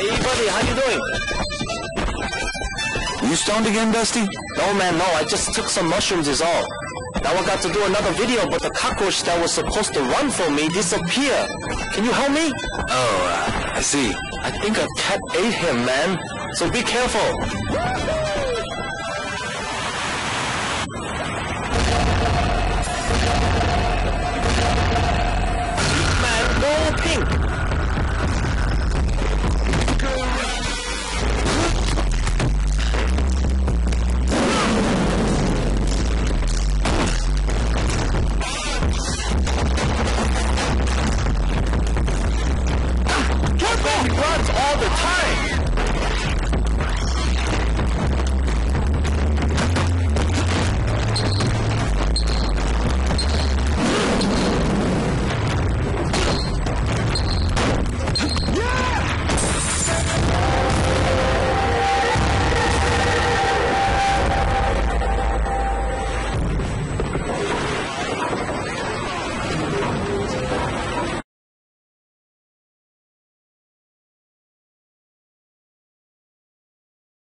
Hey, buddy, how you doing? You stoned again, Dusty? No, man, no. I just took some mushrooms is all. Now I got to do another video, but the cockroach that was supposed to run from me disappeared. Can you help me? Oh, I see. I think a cat ate him, man. So be careful.